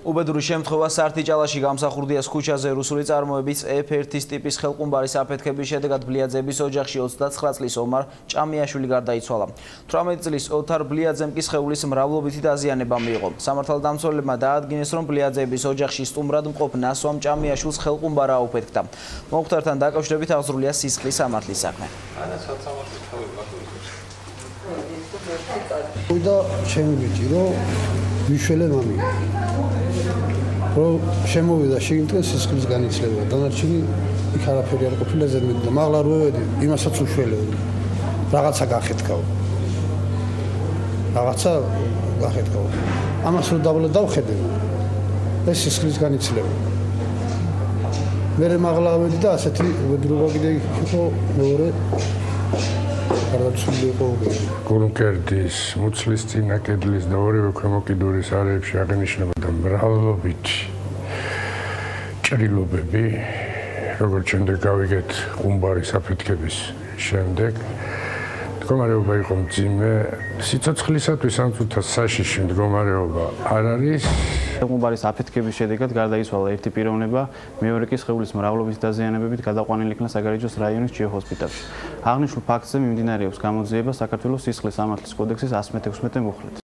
უბედური შემთხვევა სართიჭალაში გამსახურდიას ქუჩაზე რუსული წარმოების F1 ტიპის ხელყუმბარის აფეთქების შედეგად ბლიაძეების ოჯახში 29 წლის ომარ ჭამიაშვილი გარდაიცვალა. 18 წლის ოთარ ბლიაძემ კი სხეულის მრავლობითი დაზიანება მიიღო. სამართალდამცველებმა დაადგინეს, რომ ბლიაძეების ოჯახში სტუმრად მყოფ ნასვამ ჭამიაშვილს ხელყუმბარა აუფეთქდა. მომხდართან დაკავშირებით აღძრულია სისხლის სამართლის საქმე. და შემივიჭი, რომ ვიშველე მამია. რომ შემოვიდა შიგნით სისხლის განიცლება. დანარჩენი იქ არაფერი არ ყოფილა ზედმეტ და მაღლა რო ვედი, იმასაც უშველეო. რაღაცა გახეთქაო. ამას რო დავხედე. ეს სისხლის განიცლება. მე მაღლა ვედი და ასეთი უბედურობა კიდე იყო მეორე გულმკერდის, მუცლისწინა კედლის და ორივე ქვემო კიდურის არეებში აღინიშნებოდა მრავლობითი ჭრილობები, როგორც შემდეგ გავიგეთ ყუმბარის აფეთქების შემდეგ. მდგომარეობა იყო მძიმე, სიცოცხლისათვის ამ წუთას საშიში მდგომარეობა არ არის. ყუმბარის აფეთქების შედეგად გარდაიცვალა ერთი პიროვნება, მეორე კი სხეულის მრავლობის დაზიანებებით გადაყვანილი იქნა საგარეჯოს რაიონის ჭიე ჰოსპიტალში. აღნიშნულ ფაქტზე მიმდინარეობს გამოძიება საქართველოს სისხლის სამართლის კოდექსის 116 მუხლით.